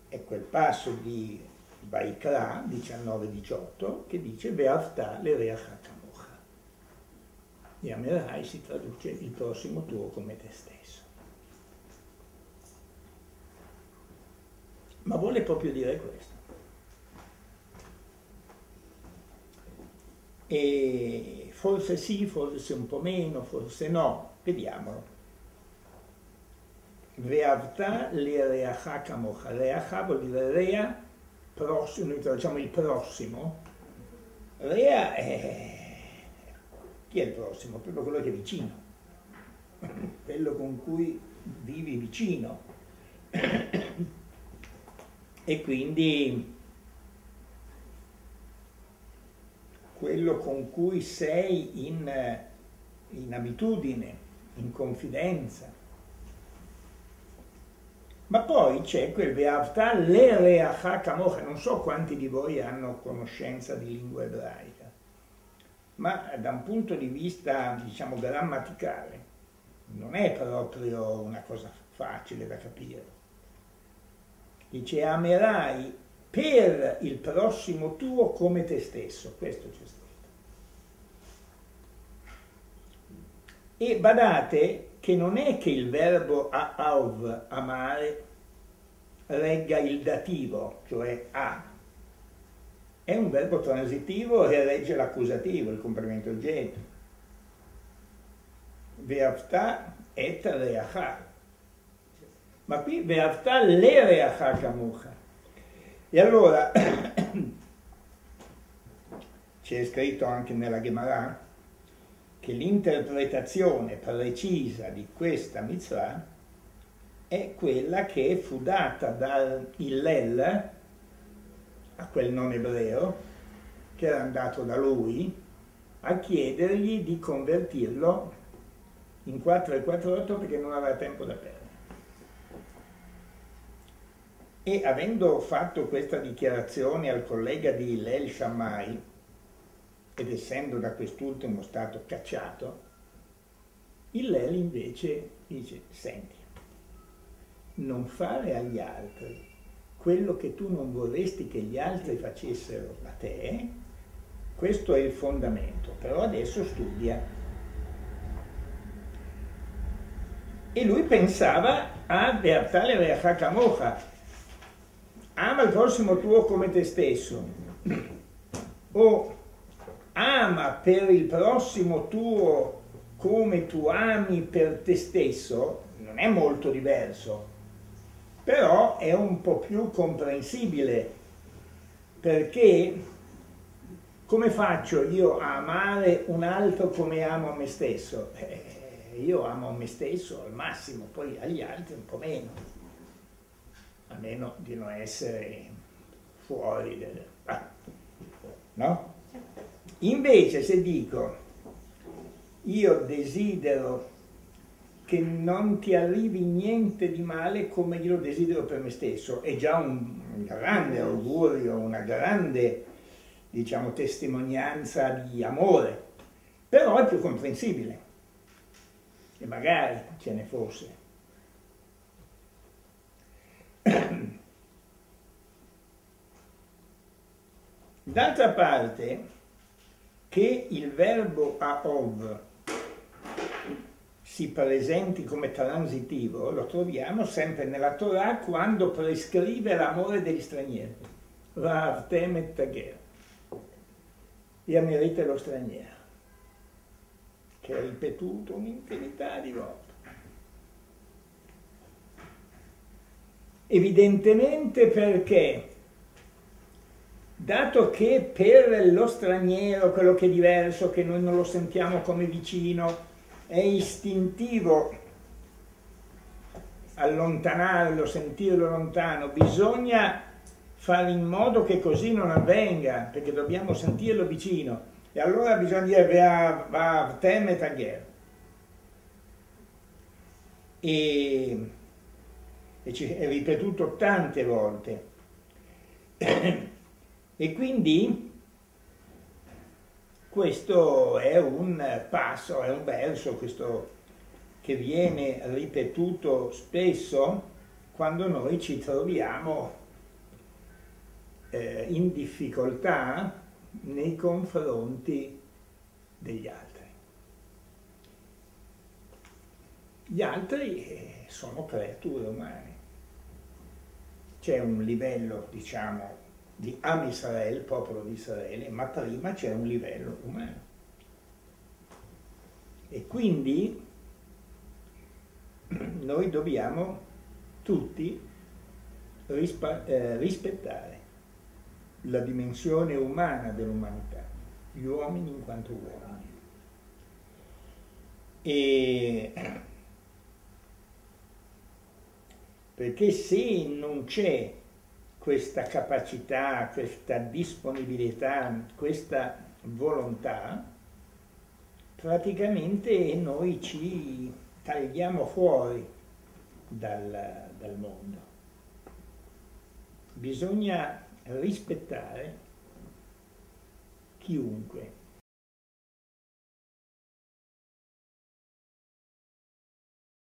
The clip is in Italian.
è quel passo di Vaikra 19-18 che dice Ve'ahavta l'ereacha kamocha. E amerai si traduce il prossimo tuo come te stesso. Ma vuole proprio dire questo. E forse sì, forse un po' meno, forse no, vediamolo. Ve'ahavta l'ereacha kamocha. Reacha vuol dire rea, prossimo, noi traduciamo il prossimo. Rea è... chi è il prossimo? Proprio quello che è vicino, quello con cui vivi vicino. E quindi quello con cui sei in abitudine, in confidenza. Ma poi c'è quel Ve'ahavta l'ereacha kamocha. Non so quanti di voi hanno conoscenza di lingua ebraica, ma da un punto di vista, diciamo, grammaticale, non è proprio una cosa facile da capire. Dice amerai per il prossimo tuo come te stesso, questo c'è scritto. E badate che non è che il verbo a'av, amare, regga il dativo, cioè a. È un verbo transitivo che regge l'accusativo, il complemento oggetto. Ve'ahavta et reacha. Ma qui Ve'ahavta l'ereacha kamocha. E allora c'è scritto anche nella Gemara che l'interpretazione precisa di questa mitzvah è quella che fu data da Hillel a quel non ebreo che era andato da lui a chiedergli di convertirlo in 448 perché non aveva tempo da perdere. E avendo fatto questa dichiarazione al collega di Hillel Shammai, ed essendo da quest'ultimo stato cacciato, Hillel invece dice: senti, non fare agli altri quello che tu non vorresti che gli altri facessero a te, questo è il fondamento, però adesso studia. E lui pensava a Ve'ahavta l'ereacha kamocha, ama il prossimo tuo come te stesso, o ama per il prossimo tuo come tu ami per te stesso, non è molto diverso, però è un po' più comprensibile, perché come faccio io a amare un altro come amo me stesso? Io amo me stesso al massimo, poi agli altri un po' meno, a meno di non essere fuori no? Invece se dico io desidero che non ti arrivi niente di male come io lo desidero per me stesso, è già un grande augurio, una grande, diciamo, testimonianza di amore, però è più comprensibile, e magari ce ne fosse. D'altra parte, che il verbo a'ov si presenti come transitivo lo troviamo sempre nella Torah quando prescrive l'amore degli stranieri. Va'ahavtem et hager, e amerete lo straniero, che è ripetuto un'infinità di volte. Evidentemente perché, dato che per lo straniero, quello che è diverso, che noi non lo sentiamo come vicino, è istintivo allontanarlo, sentirlo lontano, bisogna fare in modo che così non avvenga, perché dobbiamo sentirlo vicino. E allora bisogna dire Va'ahavtem et hager. E è ripetuto tante volte. E quindi questo è un passo, è un verso, questo che viene ripetuto spesso quando noi ci troviamo in difficoltà nei confronti degli altri. Gli altri sono creature umane. C'è un livello, diciamo, di Am Israel, popolo di Israele, ma prima c'è un livello umano. E quindi noi dobbiamo tutti rispettare la dimensione umana dell'umanità, gli uomini in quanto uomini. E perché se non c'è questa capacità, questa disponibilità, questa volontà, praticamente noi ci tagliamo fuori dal mondo. Bisogna rispettare chiunque,